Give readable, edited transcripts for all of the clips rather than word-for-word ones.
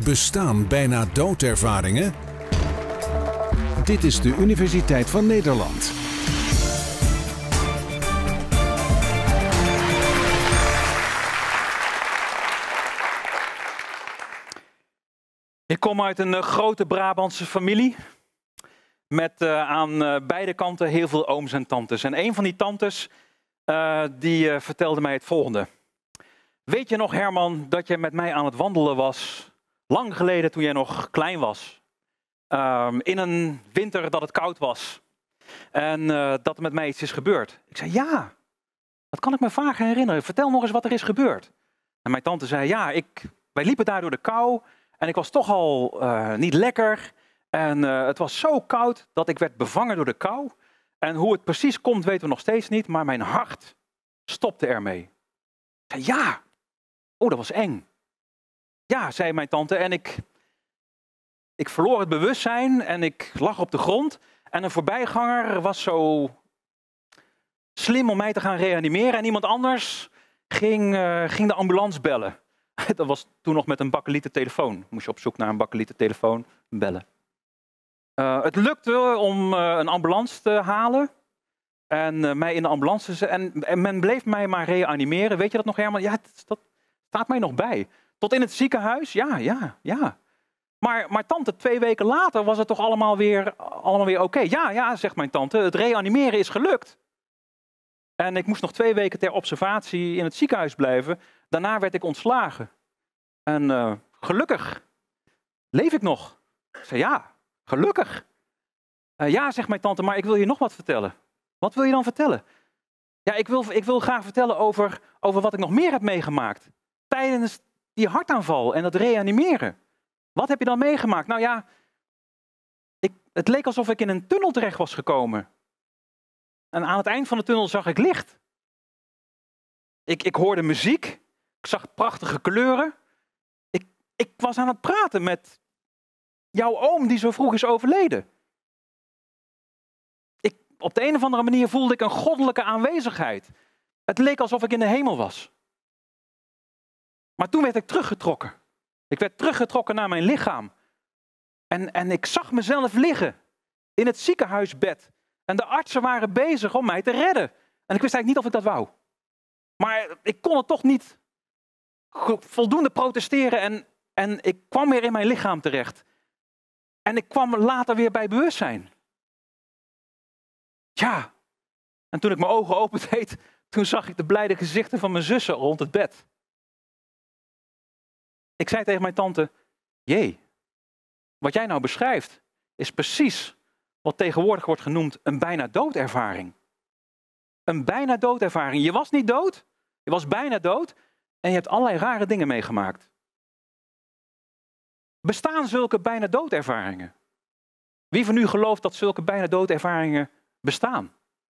Bestaan bijna doodervaringen? Dit is de Universiteit van Nederland. Ik kom uit een grote Brabantse familie. Met aan beide kanten heel veel ooms en tantes. En een van die tantes die vertelde mij het volgende. Weet je nog, Herman, dat je met mij aan het wandelen was? Lang geleden, toen jij nog klein was. In een winter dat het koud was. En dat er met mij iets is gebeurd. Ik zei, ja, dat kan ik me vaag herinneren. Vertel nog eens wat er is gebeurd. En mijn tante zei, ja, wij liepen daar door de kou. En ik was toch al niet lekker. En het was zo koud dat ik werd bevangen door de kou. En hoe het precies komt weten we nog steeds niet. Maar mijn hart stopte ermee. Ik zei, ja. Oh, dat was eng. Ja, zei mijn tante. En ik verloor het bewustzijn en ik lag op de grond. En een voorbijganger was zo slim om mij te gaan reanimeren. En iemand anders ging de ambulance bellen. Dat was toen nog met een bakkelieten telefoon. Moest je op zoek naar een bakkelieten telefoon bellen. Het lukte om een ambulance te halen. En mij in de ambulance te zetten. En men bleef mij maar reanimeren. Weet je dat nog, Herman? Ja, dat staat mij nog bij. Tot in het ziekenhuis? Ja. Maar tante, 2 weken later was het toch allemaal weer oké. Ja, zegt mijn tante. Het reanimeren is gelukt. En ik moest nog 2 weken ter observatie in het ziekenhuis blijven. Daarna werd ik ontslagen. En gelukkig leef ik nog. Ik zei, ja, gelukkig. Ja, zegt mijn tante, maar ik wil je nog wat vertellen. Wat wil je dan vertellen? Ja, ik wil graag vertellen over wat ik nog meer heb meegemaakt. Tijdens die hartaanval en dat reanimeren. Wat heb je dan meegemaakt? Nou ja, het leek alsof ik in een tunnel terecht was gekomen. En aan het eind van de tunnel zag ik licht. Ik hoorde muziek. Ik zag prachtige kleuren. Ik was aan het praten met jouw oom die zo vroeg is overleden. Op de een of andere manier voelde ik een goddelijke aanwezigheid. Het leek alsof ik in de hemel was. Maar toen werd ik teruggetrokken. Ik werd teruggetrokken naar mijn lichaam. En ik zag mezelf liggen in het ziekenhuisbed. En de artsen waren bezig om mij te redden. En ik wist eigenlijk niet of ik dat wou. Maar ik kon het toch niet voldoende protesteren. En ik kwam weer in mijn lichaam terecht. En ik kwam later weer bij bewustzijn. Ja. En toen ik mijn ogen opendeed, toen zag ik de blijde gezichten van mijn zussen rond het bed. Ik zei tegen mijn tante, jee, wat jij nou beschrijft is precies wat tegenwoordig wordt genoemd een bijna doodervaring. Een bijna doodervaring. Je was niet dood, je was bijna dood en je hebt allerlei rare dingen meegemaakt. Bestaan zulke bijna doodervaringen? Wie van u gelooft dat zulke bijna doodervaringen bestaan?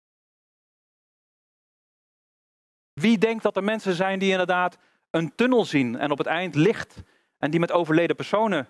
Wie denkt dat er mensen zijn die inderdaad een tunnel zien en op het eind licht en die met overleden personen?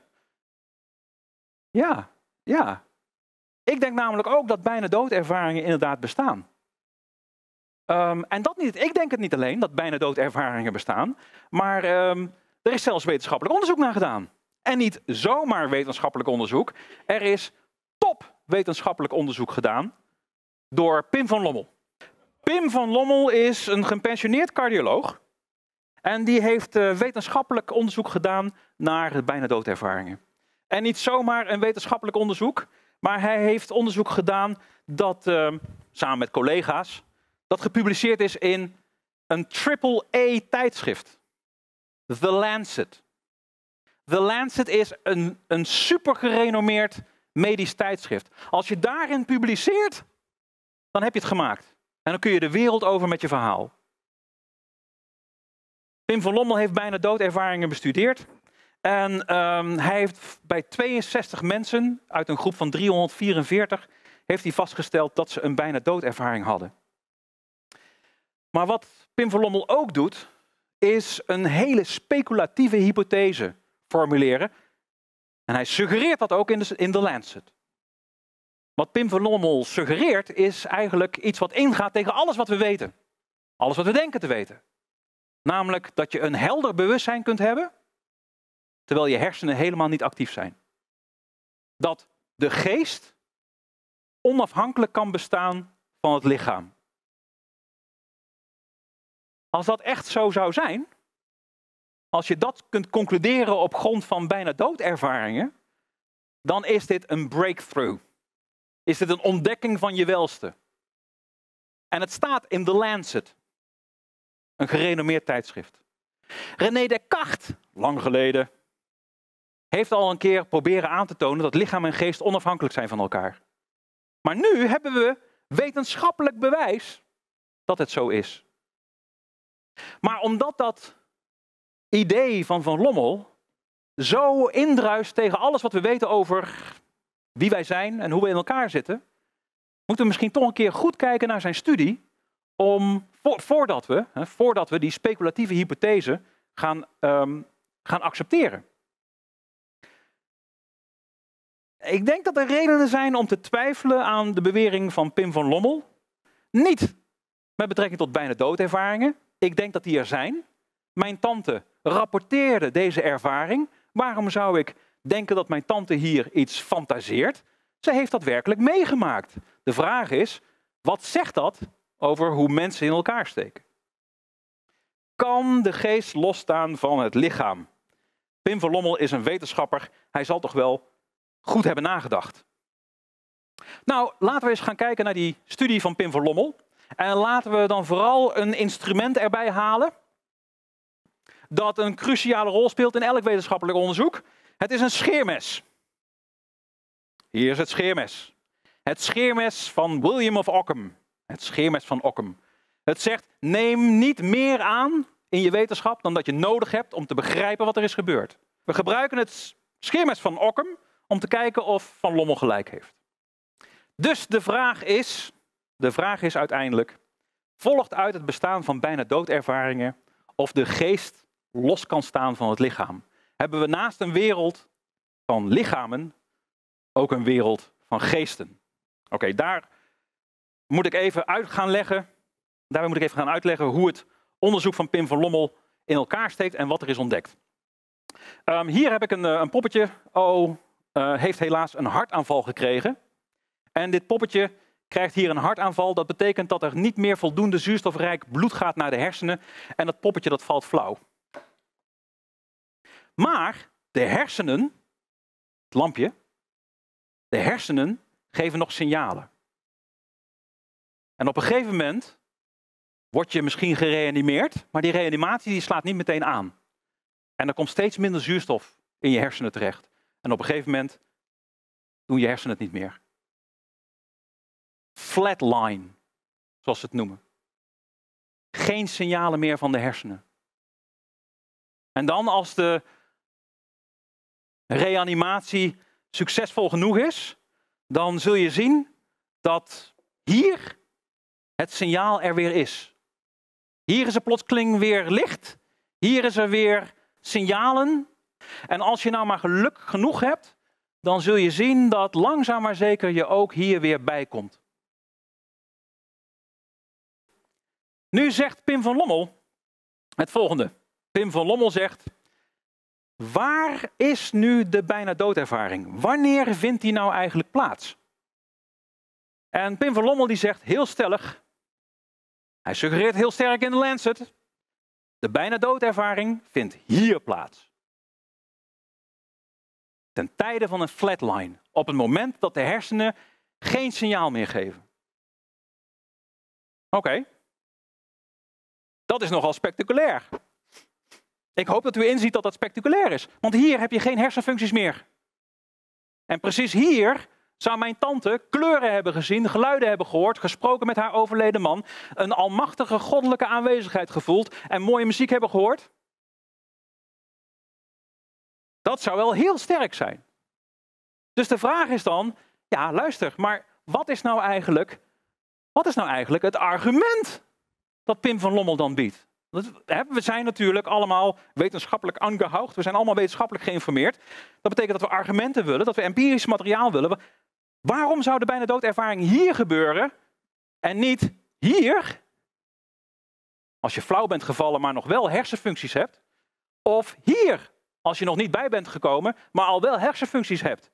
Ja. Ik denk namelijk ook dat bijna doodervaringen inderdaad bestaan. En dat niet. Ik denk het niet alleen dat bijna doodervaringen bestaan, maar er is zelfs wetenschappelijk onderzoek naar gedaan. En niet zomaar wetenschappelijk onderzoek. Er is top wetenschappelijk onderzoek gedaan door Pim van Lommel. Pim van Lommel is een gepensioneerd cardioloog. En die heeft wetenschappelijk onderzoek gedaan naar bijna doodervaringen. En niet zomaar een wetenschappelijk onderzoek, maar hij heeft onderzoek gedaan dat, samen met collega's, dat gepubliceerd is in een AAA tijdschrift. The Lancet. The Lancet is een super gerenommeerd medisch tijdschrift. Als je daarin publiceert, dan heb je het gemaakt. En dan kun je de wereld over met je verhaal. Pim van Lommel heeft bijna doodervaringen bestudeerd. En hij heeft bij 62 mensen uit een groep van 344 heeft hij vastgesteld dat ze een bijna doodervaring hadden. Maar wat Pim van Lommel ook doet, is een hele speculatieve hypothese formuleren. En hij suggereert dat ook in The Lancet. Wat Pim van Lommel suggereert is eigenlijk iets wat ingaat tegen alles wat we weten. Alles wat we denken te weten. Namelijk dat je een helder bewustzijn kunt hebben. terwijl je hersenen helemaal niet actief zijn. Dat de geest onafhankelijk kan bestaan van het lichaam. Als dat echt zo zou zijn, als je dat kunt concluderen op grond van bijna doodervaringen, dan is dit een breakthrough. Is dit een ontdekking van je welste. En het staat in The Lancet, een gerenommeerd tijdschrift. René Descartes, lang geleden, heeft al een keer proberen aan te tonen dat lichaam en geest onafhankelijk zijn van elkaar. Maar nu hebben we wetenschappelijk bewijs dat het zo is. Maar omdat dat idee van Van Lommel zo indruist tegen alles wat we weten over wie wij zijn en hoe we in elkaar zitten, moeten we misschien toch een keer goed kijken naar zijn studie, voordat we die speculatieve hypothese gaan accepteren. Ik denk dat er redenen zijn om te twijfelen aan de bewering van Pim van Lommel. Niet met betrekking tot bijna doodervaringen. Ik denk dat die er zijn. Mijn tante rapporteerde deze ervaring. Waarom zou ik denken dat mijn tante hier iets fantaseert? Ze heeft dat werkelijk meegemaakt. De vraag is, wat zegt dat over hoe mensen in elkaar steken? Kan de geest losstaan van het lichaam? Pim van Lommel is een wetenschapper. Hij zal toch wel goed hebben nagedacht. Nou, laten we eens gaan kijken naar die studie van Pim van Lommel. En laten we dan vooral een instrument erbij halen dat een cruciale rol speelt in elk wetenschappelijk onderzoek. Het is een scheermes. Hier is het scheermes. Het scheermes van William of Ockham. Het scheermes van Ockham. Het zegt, neem niet meer aan in je wetenschap dan dat je nodig hebt om te begrijpen wat er is gebeurd. We gebruiken het scheermes van Ockham om te kijken of Van Lommel gelijk heeft. Dus de vraag is uiteindelijk, volgt uit het bestaan van bijna doodervaringen of de geest los kan staan van het lichaam? Hebben we naast een wereld van lichamen ook een wereld van geesten? Oké, daar moet ik even uit gaan leggen. Daarbij moet ik even gaan uitleggen hoe het onderzoek van Pim van Lommel in elkaar steekt en wat er is ontdekt. Hier heb ik een poppetje. Heeft helaas een hartaanval gekregen. En dit poppetje krijgt hier een hartaanval. Dat betekent dat er niet meer voldoende zuurstofrijk bloed gaat naar de hersenen. En dat poppetje dat valt flauw. Maar de hersenen, het lampje, de hersenen geven nog signalen. En op een gegeven moment word je misschien gereanimeerd, maar die reanimatie die slaat niet meteen aan. En er komt steeds minder zuurstof in je hersenen terecht. En op een gegeven moment doen je hersenen het niet meer. Flatline, zoals ze het noemen. Geen signalen meer van de hersenen. En dan als de reanimatie succesvol genoeg is, dan zul je zien dat hier het signaal er weer is. Hier is er plotseling weer licht. Hier is er weer signalen. En als je nou maar geluk genoeg hebt, dan zul je zien dat langzaam maar zeker je ook hier weer bij komt. Nu zegt Pim van Lommel het volgende. Pim van Lommel zegt, waar is nu de bijna doodervaring? Wanneer vindt die nou eigenlijk plaats? En Pim van Lommel die zegt heel stellig, hij suggereert heel sterk in de Lancet, de bijna doodervaring vindt hier plaats. Ten tijde van een flatline, op het moment dat de hersenen geen signaal meer geven. Oké. Dat is nogal spectaculair. Ik hoop dat u inziet dat dat spectaculair is. Want hier heb je geen hersenfuncties meer. En precies hier zou mijn tante kleuren hebben gezien, geluiden hebben gehoord, gesproken met haar overleden man, een almachtige goddelijke aanwezigheid gevoeld en mooie muziek hebben gehoord. Dat zou wel heel sterk zijn. Dus de vraag is dan, ja luister, maar wat is nou eigenlijk het argument dat Pim van Lommel dan biedt? We zijn natuurlijk allemaal wetenschappelijk angehaucht. We zijn allemaal wetenschappelijk geïnformeerd. Dat betekent dat we argumenten willen, dat we empirisch materiaal willen. Waarom zou de bijna doodervaring hier gebeuren en niet hier? Als je flauw bent gevallen, maar nog wel hersenfuncties hebt. Of hier, als je nog niet bij bent gekomen, maar al wel hersenfuncties hebt.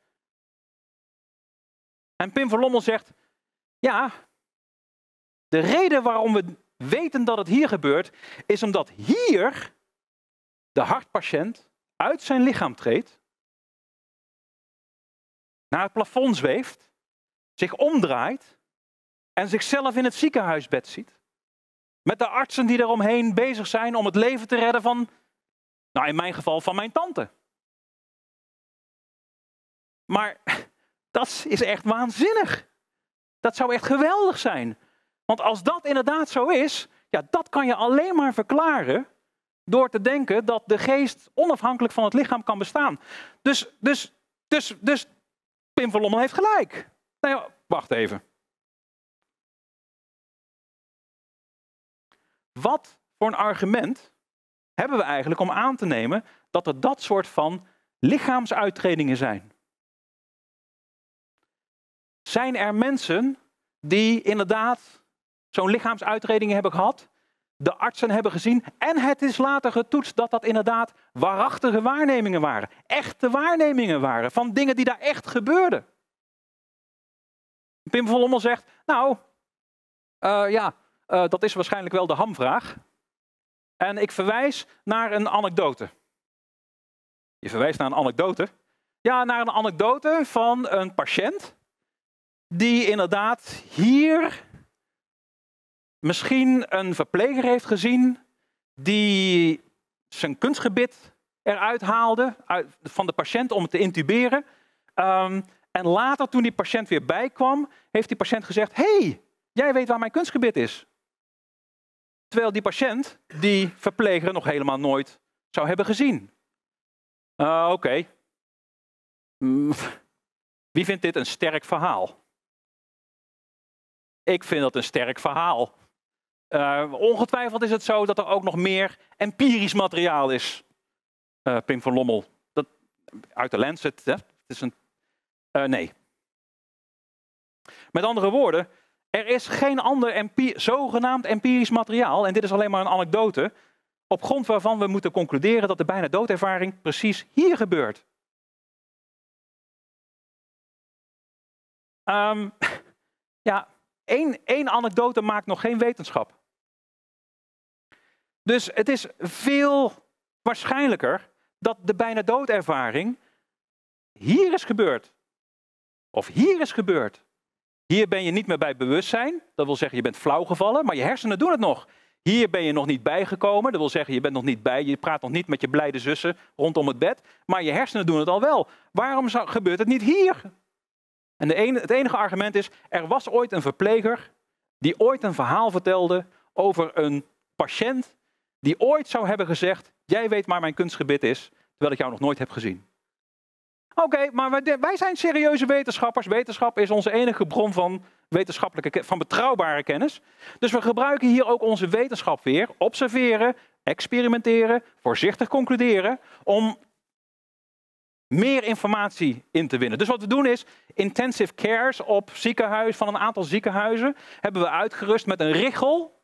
En Pim van Lommel zegt, ja, de reden waarom we weten dat het hier gebeurt, is omdat hier de hartpatiënt uit zijn lichaam treedt, naar het plafond zweeft, zich omdraait en zichzelf in het ziekenhuisbed ziet. Met de artsen die eromheen bezig zijn om het leven te redden van, nou in mijn geval van mijn tante. Maar dat is echt waanzinnig. Dat zou echt geweldig zijn. Want als dat inderdaad zo is, ja, dat kan je alleen maar verklaren door te denken dat de geest onafhankelijk van het lichaam kan bestaan. Dus Pim van Lommel heeft gelijk. Nou ja, wacht even. Wat voor een argument hebben we eigenlijk om aan te nemen dat er dat soort van lichaamsuittredingen zijn? Zijn er mensen die inderdaad zo'n lichaamsuitreding hebben gehad, de artsen hebben gezien en het is later getoetst dat dat inderdaad waarachtige waarnemingen waren, echte waarnemingen waren van dingen die daar echt gebeurden? Pim van Lommel zegt, nou, dat is waarschijnlijk wel de hamvraag. En ik verwijs naar een anekdote. Je verwijst naar een anekdote? Ja, naar een anekdote van een patiënt die inderdaad hier misschien een verpleger heeft gezien die zijn kunstgebit eruit haalde van de patiënt om het te intuberen. En later, toen die patiënt weer bijkwam, heeft die patiënt gezegd, hey, jij weet waar mijn kunstgebit is. Terwijl die patiënt die verpleger nog helemaal nooit zou hebben gezien. Oké. Wie vindt dit een sterk verhaal? Ik vind dat een sterk verhaal. Ongetwijfeld is het zo dat er ook nog meer empirisch materiaal is. Pim van Lommel. Dat, uit de Lancet. Hè? Het is een, nee. Met andere woorden, er is geen ander zogenaamd empirisch materiaal, en dit is alleen maar een anekdote, op grond waarvan we moeten concluderen dat de bijna doodervaring precies hier gebeurt. Ja, één anekdote maakt nog geen wetenschap. Dus het is veel waarschijnlijker dat de bijna doodervaring hier is gebeurd. Of hier is gebeurd. Hier ben je niet meer bij bewustzijn. Dat wil zeggen, je bent flauw gevallen, maar je hersenen doen het nog. Hier ben je nog niet bijgekomen. Dat wil zeggen, je bent nog niet bij. Je praat nog niet met je blijde zussen rondom het bed. Maar je hersenen doen het al wel. Waarom gebeurt het niet hier? En het enige argument is, er was ooit een verpleger die ooit een verhaal vertelde over een patiënt die ooit zou hebben gezegd, jij weet waar mijn kunstgebit is, terwijl ik jou nog nooit heb gezien. Oké, maar wij zijn serieuze wetenschappers. Wetenschap is onze enige bron van van betrouwbare kennis. Dus we gebruiken hier ook onze wetenschap weer. Observeren, experimenteren, voorzichtig concluderen, om meer informatie in te winnen. Dus wat we doen is, intensive cares op van een aantal ziekenhuizen hebben we uitgerust met een richel.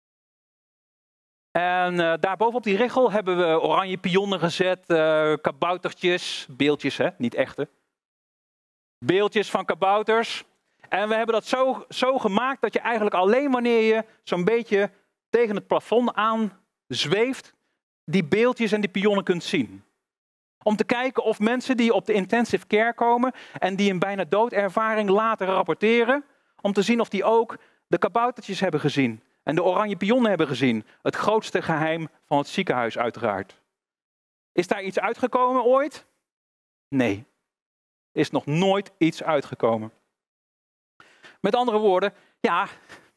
En daarbovenop die richel hebben we oranje pionnen gezet, kaboutertjes, beeldjes, hè, niet echte. Beeldjes van kabouters. En we hebben dat zo gemaakt dat je eigenlijk alleen wanneer je zo'n beetje tegen het plafond aan zweeft, die beeldjes en die pionnen kunt zien. Om te kijken of mensen die op de intensive care komen en die een bijna doodervaring later rapporteren, om te zien of die ook de kaboutertjes hebben gezien. En de oranje pionnen hebben gezien. Het grootste geheim van het ziekenhuis uiteraard. Is daar iets uitgekomen ooit? Nee. Is nog nooit iets uitgekomen. Met andere woorden, ja,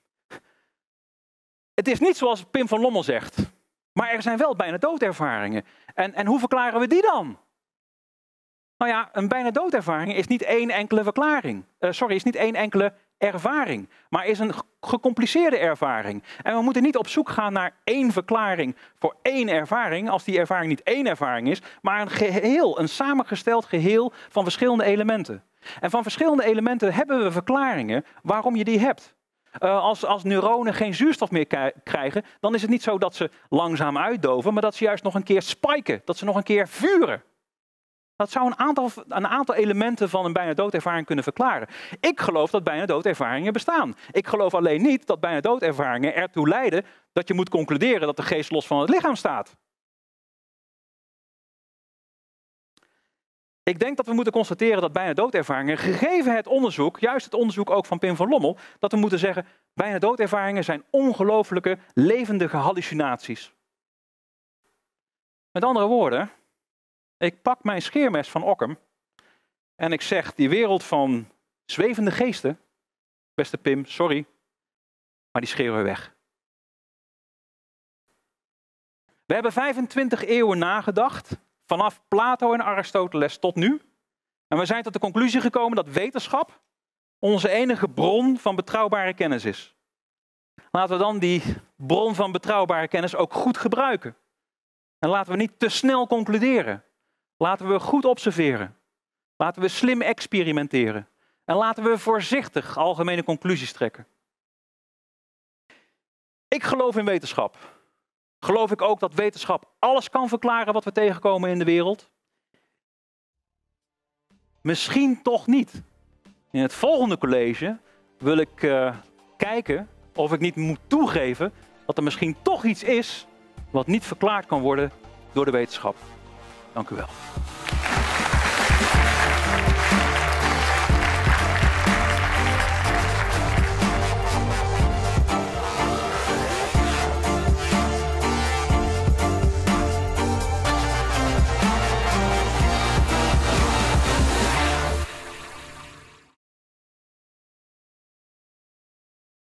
het is niet zoals Pim van Lommel zegt. Maar er zijn wel bijna doodervaringen. En hoe verklaren we die dan? Nou ja, een bijna doodervaring is niet één enkele is niet één enkele ervaring, maar is een gecompliceerde ervaring. En we moeten niet op zoek gaan naar één verklaring voor één ervaring, als die ervaring niet één ervaring is, maar een geheel, een samengesteld geheel van verschillende elementen. En van verschillende elementen hebben we verklaringen waarom je die hebt. Als neuronen geen zuurstof meer krijgen, dan is het niet zo dat ze langzaam uitdoven, maar dat ze juist nog een keer spiken, dat ze nog een keer vuren. Dat zou een aantal elementen van een bijna doodervaring kunnen verklaren. Ik geloof dat bijna doodervaringen bestaan. Ik geloof alleen niet dat bijna doodervaringen ertoe leiden dat je moet concluderen dat de geest los van het lichaam staat. Ik denk dat we moeten constateren dat bijna doodervaringen, gegeven het onderzoek, juist het onderzoek ook van Pim van Lommel, dat we moeten zeggen, bijna doodervaringen zijn ongelooflijke, levendige hallucinaties. Met andere woorden, ik pak mijn scheermes van Occam en ik zeg, die wereld van zwevende geesten, beste Pim, sorry, maar die scheren we weg. We hebben 25 eeuwen nagedacht, vanaf Plato en Aristoteles tot nu. En we zijn tot de conclusie gekomen dat wetenschap onze enige bron van betrouwbare kennis is. Laten we dan die bron van betrouwbare kennis ook goed gebruiken. En laten we niet te snel concluderen. Laten we goed observeren. Laten we slim experimenteren. En laten we voorzichtig algemene conclusies trekken. Ik geloof in wetenschap. Geloof ik ook dat wetenschap alles kan verklaren wat we tegenkomen in de wereld? Misschien toch niet. In het volgende college wil ik kijken of ik niet moet toegeven dat er misschien toch iets is wat niet verklaard kan worden door de wetenschap. Dank u wel.